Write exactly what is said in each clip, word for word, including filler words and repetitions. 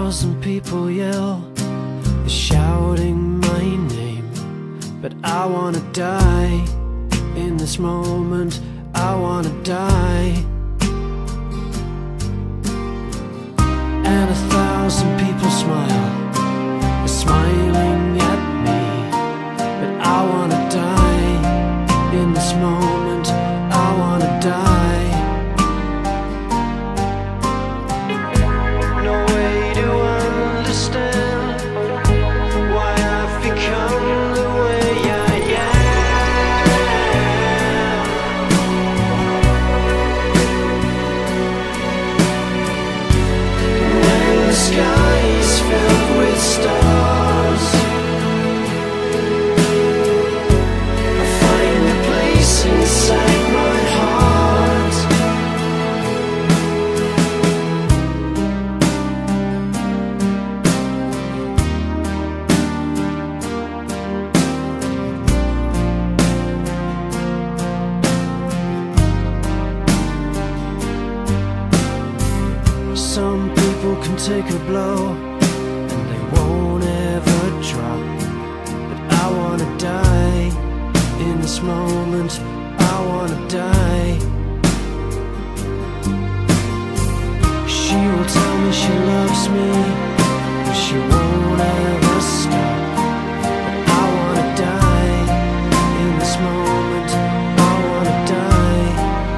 thousand people yell, they're shouting my name, but I wanna die in this moment. I wanna die. And a thousand people smile, they're smiling at me, but I wanna die in this moment. I wanna die. No way to understand why I've become the way I am. When the sky is filled with stars, I find a place inside my heart. Some people can take a blow and they won't ever drop, but I wanna die in this moment. I wanna die. She will tell me she loves me, but she won't ever stop. But I wanna die in this moment. I wanna die.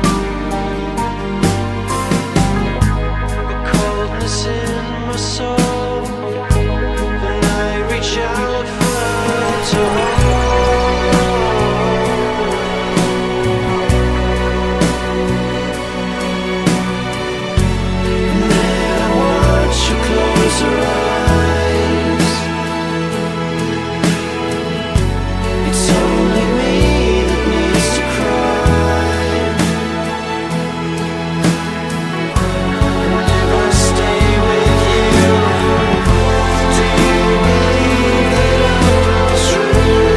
A coldness in my soul when I reach out for her to hold. And then I watch her close her eyes. It's only me that needs to cry. And if I stay with you, do you believe that love goes through?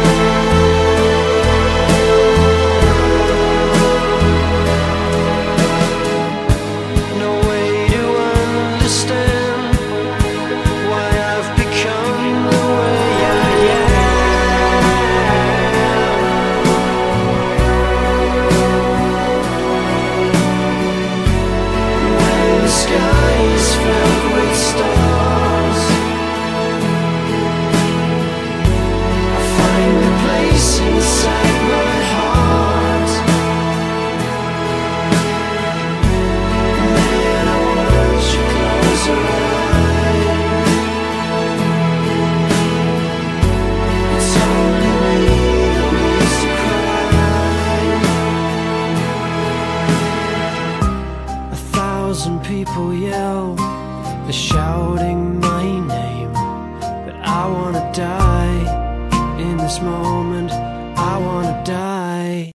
No way to understand why I've become the way I am. When the sky is filled with stars, I find a place inside my heart. And then I watch you close your eyes. It's only me that needs to cry. A thousand people yell, they're shouting my name, but I wanna die in this moment. I wanna die.